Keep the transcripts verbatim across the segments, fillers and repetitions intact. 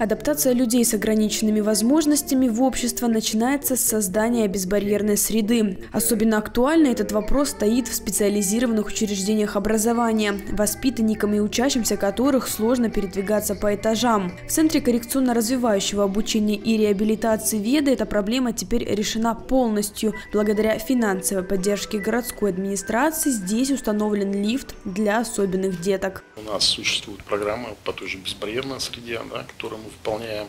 Адаптация людей с ограниченными возможностями в общество начинается с создания безбарьерной среды. Особенно актуально этот вопрос стоит в специализированных учреждениях образования, воспитанникам и учащимся которых сложно передвигаться по этажам. В Центре коррекционно-развивающего обучения и реабилитации «Веда» эта проблема теперь решена полностью. Благодаря финансовой поддержке городской администрации здесь установлен лифт для особенных деток. У нас существует программа по той же безбарьерной среде, да, которую мы выполняем.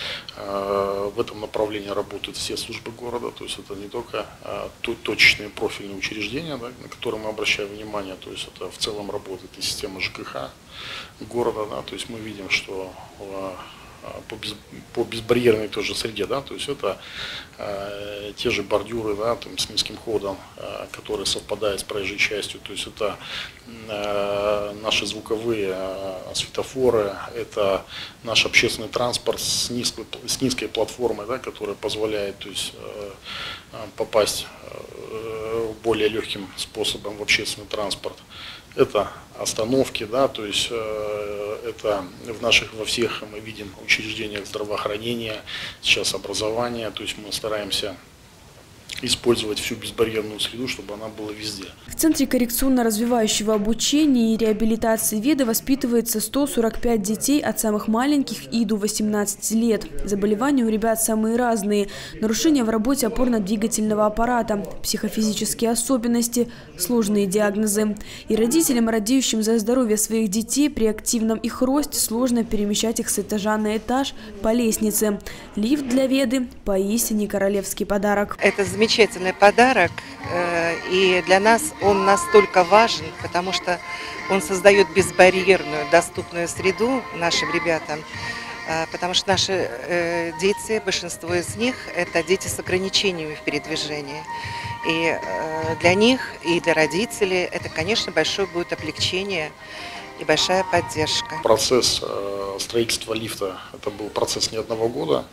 В этом направлении работают все службы города, то есть это не только точечные профильные учреждения, да, на которые мы обращаем внимание, то есть это в целом работает и система ЖКХ города, да, то есть мы видим, что по, без, по безбарьерной тоже среде, да, то есть это э, те же бордюры, да, там, с низким ходом, э, которые совпадают с проезжей частью, то есть это э, наши звуковые э, светофоры, это наш общественный транспорт с низкой, с низкой платформой, да, которая позволяет, то есть, э, попасть э, более легким способом в общественный транспорт. Это остановки, да, то есть э, это в наших, во всех мы видим учреждениях здравоохранения, сейчас образования, то есть мы стараемся использовать всю безбарьерную среду, чтобы она была везде. В Центре коррекционно-развивающего обучения и реабилитации «Веда» воспитывается сто сорок пять детей от самых маленьких и до восемнадцати лет. Заболевания у ребят самые разные. Нарушения в работе опорно-двигательного аппарата, психофизические особенности, сложные диагнозы. И родителям, радеющим за здоровье своих детей, при активном их росте сложно перемещать их с этажа на этаж по лестнице. Лифт для «Веды» – поистине королевский подарок. Это замечательный подарок, и для нас он настолько важен, потому что он создает безбарьерную, доступную среду нашим ребятам, потому что наши дети, большинство из них, это дети с ограничениями в передвижении. И для них, и для родителей это, конечно, большое будет облегчение и большая поддержка. Процесс строительства лифта – это был процесс не одного года.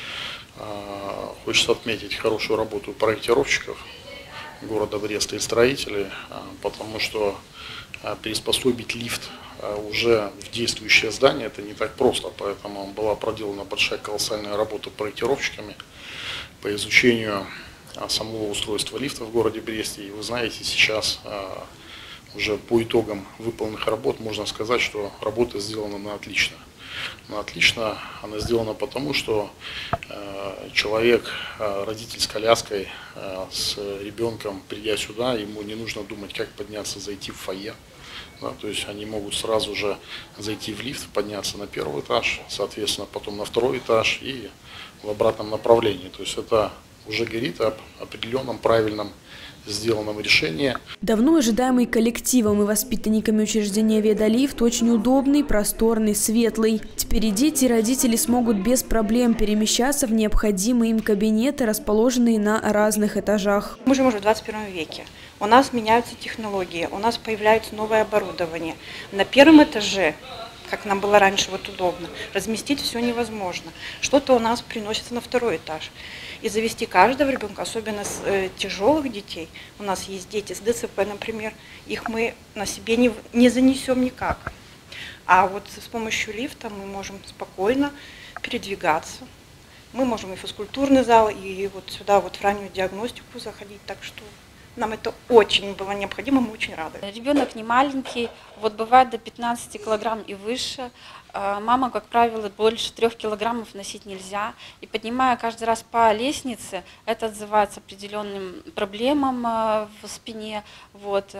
Хочется отметить хорошую работу проектировщиков города Бреста и строителей, потому что приспособить лифт уже в действующее здание это не так просто, поэтому была проделана большая колоссальная работа проектировщиками по изучению самого устройства лифта в городе Бресте. И вы знаете, сейчас уже по итогам выполненных работ можно сказать, что работа сделана на отлично. Но отлично она сделана потому, что э, человек, э, родитель с коляской, э, с ребенком, придя сюда, ему не нужно думать, как подняться, зайти в фойе. Да, то есть они могут сразу же зайти в лифт, подняться на первый этаж, соответственно, потом на второй этаж и в обратном направлении. То есть это уже говорит об определенном правильном сделанном решении. Давно ожидаемый коллективом и воспитанниками учреждения «Веда» лифт очень удобный, просторный, светлый. Теперь и дети, и родители смогут без проблем перемещаться в необходимые им кабинеты, расположенные на разных этажах. Мы живем уже в двадцать первом веке. У нас меняются технологии, у нас появляется новое оборудование. На первом этаже, как нам было раньше вот удобно, разместить все невозможно. Что-то у нас приносится на второй этаж. И завести каждого ребенка, особенно с э, тяжелых детей. У нас есть дети с ДЦП, например, их мы на себе не, не занесем никак. А вот с помощью лифта мы можем спокойно передвигаться. Мы можем и в физкультурный зал, и вот сюда вот в раннюю диагностику заходить. Так что нам это очень было необходимо, мы очень рады. Ребенок не маленький, вот бывает до пятнадцати килограмм и выше. Мама, как правило, больше трех килограммов носить нельзя. И поднимая каждый раз по лестнице, это отзывается определенным проблемам в спине, вот,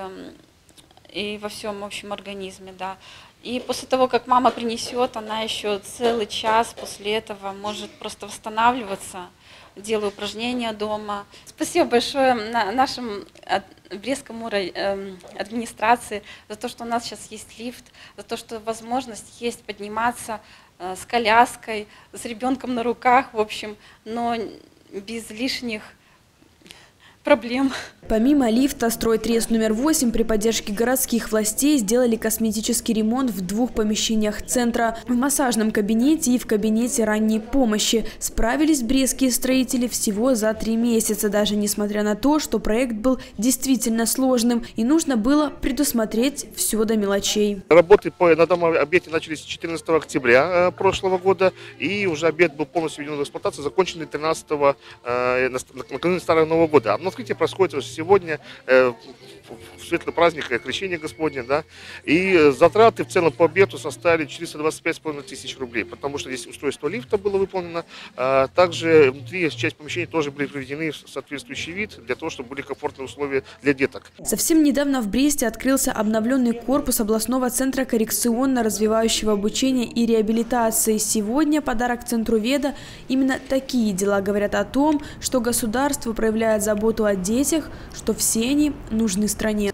и во всем общем организме, да. И после того, как мама принесет, она еще целый час после этого может просто восстанавливаться. Делаю упражнения дома. Спасибо большое нашим Брестскому администрации за то, что у нас сейчас есть лифт, за то, что возможность есть подниматься с коляской, с ребенком на руках, в общем, но без лишних проблем. Помимо лифта, стройтрес номер восемь при поддержке городских властей сделали косметический ремонт в двух помещениях центра. В массажном кабинете и в кабинете ранней помощи. Справились брестские строители всего за три месяца, даже несмотря на то, что проект был действительно сложным и нужно было предусмотреть все до мелочей. Работы по, на данном объекте начались четырнадцатого октября прошлого года, и уже объект был полностью введен в эксплуатацию, законченный тринадцатого, э, накануне Старого Нового года. А открытие происходит сегодня, э, в светлый праздник Крещения Господня, да, и затраты в целом по объекту составили четыреста двадцать пять с половиной тысяч рублей, потому что здесь устройство лифта было выполнено, а также внутри часть помещений тоже были приведены в соответствующий вид, для того, чтобы были комфортные условия для деток. Совсем недавно в Бресте открылся обновленный корпус областного центра коррекционно-развивающего обучения и реабилитации. Сегодня подарок Центру ВЕДа. Именно такие дела говорят о том, что государство проявляет заботу о детях, что все они нужны стране.